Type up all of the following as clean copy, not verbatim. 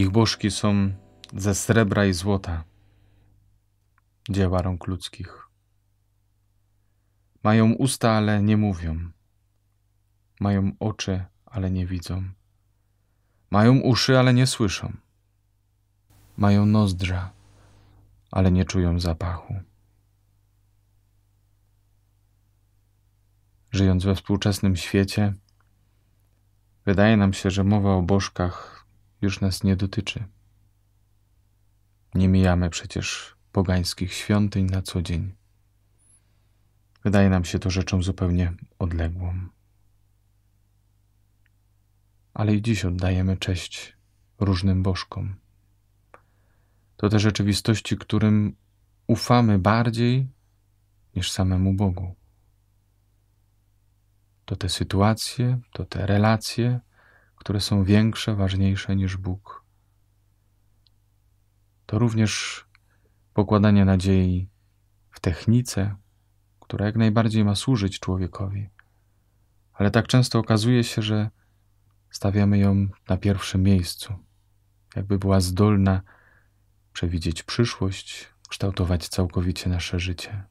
Ich bożki są ze srebra i złota, dzieła rąk ludzkich. Mają usta, ale nie mówią. Mają oczy, ale nie widzą. Mają uszy, ale nie słyszą. Mają nozdrza, ale nie czują zapachu. Żyjąc we współczesnym świecie, wydaje nam się, że mowa o bożkach już nas nie dotyczy. Nie mijamy przecież pogańskich świątyń na co dzień. Wydaje nam się to rzeczą zupełnie odległą. Ale i dziś oddajemy cześć różnym bożkom. To te rzeczywistości, którym ufamy bardziej niż samemu Bogu. To te sytuacje, to te relacje, które są większe, ważniejsze niż Bóg. To również pokładanie nadziei w technice, która jak najbardziej ma służyć człowiekowi. Ale tak często okazuje się, że stawiamy ją na pierwszym miejscu, jakby była zdolna przewidzieć przyszłość, kształtować całkowicie nasze życie.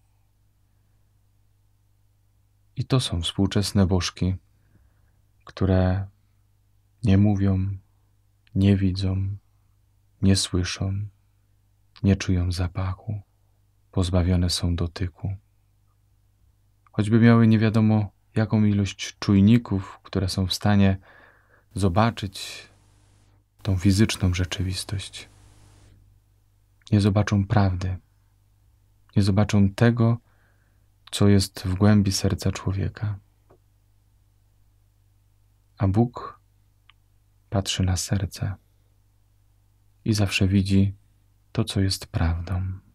I to są współczesne bożki, które nie mówią, nie widzą, nie słyszą, nie czują zapachu, pozbawione są dotyku. Choćby miały nie wiadomo jaką ilość czujników, które są w stanie zobaczyć tą fizyczną rzeczywistość. Nie zobaczą prawdy, nie zobaczą tego, co jest w głębi serca człowieka. A Bóg patrzy na serce i zawsze widzi to, co jest prawdą.